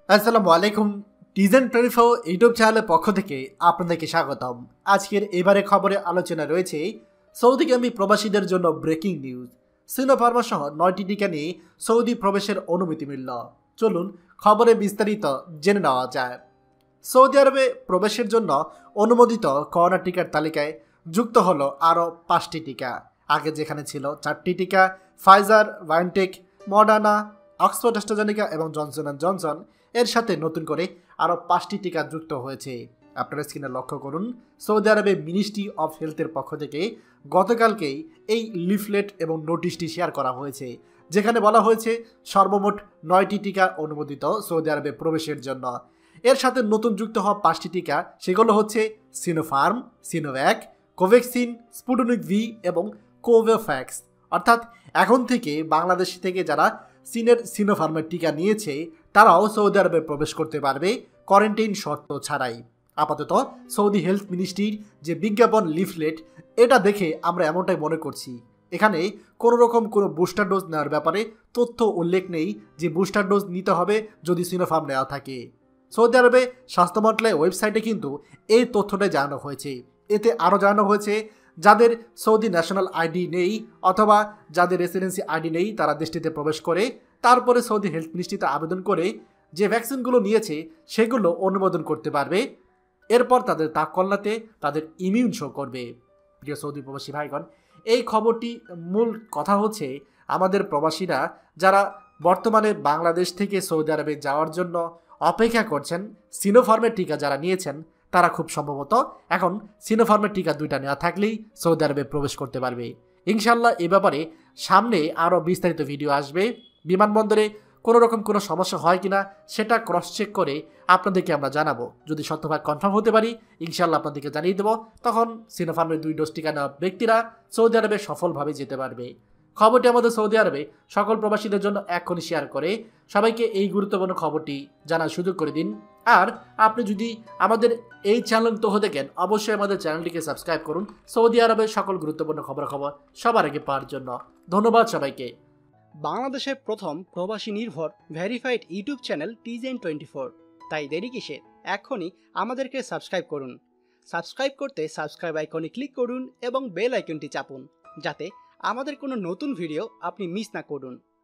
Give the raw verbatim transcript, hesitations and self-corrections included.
আসসালামু আলাইকুম। টিজেন twenty four YouTube চ্যানেলের পক্ষ থেকে আপনাদেরকে স্বাগতম। আজকের এবারে খবরে আলোচনা রয়েছে সৌদিগামী প্রবাসীদের জন্য ব্রেকিং নিউজ। সিনোফার্মা সহ নয়টি টিকা নিয়ে সৌদি প্রবেশের অনুমতি মিলল। চলুন খবরে বিস্তারিত জেনে নেওয়া যায়। সৌদি আরবে প্রবেশের জন্য অনুমোদিত করোনা টিকার তালিকায় যুক্ত হলো আরও পাঁচটি টিকা। আগে যেখানে ছিল চারটি টিকা, Pfizer, BioNTech, Moderna, Oxford AstraZeneca এবং জনসন অ্যান্ড জনসন, এর সাথে নতুন করে আরও পাঁচটি টিকা যুক্ত হয়েছে। আপনারা স্ক্রিনে লক্ষ্য করুন, সৌদি আরবে মিনিস্ট্রি অফ হেলথের পক্ষ থেকে গতকালকেই এই লিফলেট এবং নোটিশটি শেয়ার করা হয়েছে, যেখানে বলা হয়েছে সর্বমোট নয়টি টিকা অনুমোদিত সৌদি আরবে প্রবেশের জন্য। এর সাথে নতুন যুক্ত হওয়া পাঁচটি টিকা, সেগুলো হচ্ছে Sinopharm, Sinovac, Covaxin, Sputnik V এবং কোভোভ্যাক্স। অর্থাৎ এখন থেকে বাংলাদেশ থেকে যারা চীনের সিনোফার্মের টিকা নিয়েছে তারাও সৌদি আরবে প্রবেশ করতে পারবে কোয়ারেন্টাইন শর্ত ছাড়াই। আপাতত সৌদি হেলথ মিনিস্ট্রির যে বিজ্ঞাপন লিফলেট, এটা দেখে আমরা এমনটাই মনে করছি এখানে কোনো রকম কোনো বুস্টার ডোজ নেওয়ার ব্যাপারে তথ্য উল্লেখ নেই যে বুস্টার ডোজ নিতে হবে যদি সিনোফার্ম নেওয়া থাকে। সৌদি আরবে স্বাস্থ্য মন্ত্রণালয়ের ওয়েবসাইটে কিন্তু এই তথ্যটাই জানানো হয়েছে। এতে আরও জানানো হয়েছে যাদের সৌদি ন্যাশনাল আইডি নেই অথবা যাদের রেসিডেন্সি আইডি নেই তারা দেশটিতে প্রবেশ করে তারপরে সৌদি হেলথ মিনিস্ট্রিতে আবেদন করে যে ভ্যাকসিনগুলো নিয়েছে সেগুলো অনুমোদন করতে পারবে। এরপর তাদের তাক কল্যাণে তাদের ইমিউন শো করবে। প্রিয় সৌদি প্রবাসী ভাইগণ, এই খবরটি মূল কথা হচ্ছে আমাদের প্রবাসীরা যারা বর্তমানে বাংলাদেশ থেকে সৌদি আরবে যাওয়ার জন্য অপেক্ষা করছেন, সিনোফার্মের টিকা যারা নিয়েছেন তারা খুব সম্ভবত এখন সিনোফার্মের টিকা দুইটা নেওয়া থাকলেই সৌদি আরবে প্রবেশ করতে পারবে। ইনশাল্লাহ এ ব্যাপারে সামনে আরও বিস্তারিত ভিডিও আসবে। বিমানবন্দরে কোনো রকম কোনো সমস্যা হয় কিনা সেটা ক্রস চেক করে আপনাদেরকে আমরা জানাবো। যদি শতভাগ কনফার্ম হতে পারি ইনশাল্লাহ আপনাদেরকে জানিয়ে দেবো। তখন সিনোফার্মের দুই ডোজ টিকা নেওয়া ব্যক্তিরা সৌদি আরবে সফলভাবে যেতে পারবে। খবরটি আমাদের সৌদি আরবে সকল প্রবাসীদের জন্য এখনই শেয়ার করে সবাইকে এই গুরুত্বপূর্ণ খবরটি জানার সুযোগ করে দিন। আর আপনি যদি আমাদের এই চ্যানেল তো হতে কেন অবশ্যই আমাদের চ্যানেলটিকে সাবস্ক্রাইব করুন সৌদি আরবের সকল গুরুত্বপূর্ণ খবরাখবর সবার আগে পাওয়ার জন্য। ধন্যবাদ সবাইকে। বাংলাদেশের প্রথম প্রবাসী নির্ভর ভেরিফাইড ইউটিউব চ্যানেল টিজেন টোয়েন্টি ফোর, তাই দেরি কিসের, এখনই আমাদেরকে সাবস্ক্রাইব করুন। সাবস্ক্রাইব করতে সাবস্ক্রাইব আইকনে ক্লিক করুন এবং বেল আইকনটি চাপুন যাতে আমাদের কোনো নতুন ভিডিও আপনি মিস না করুন।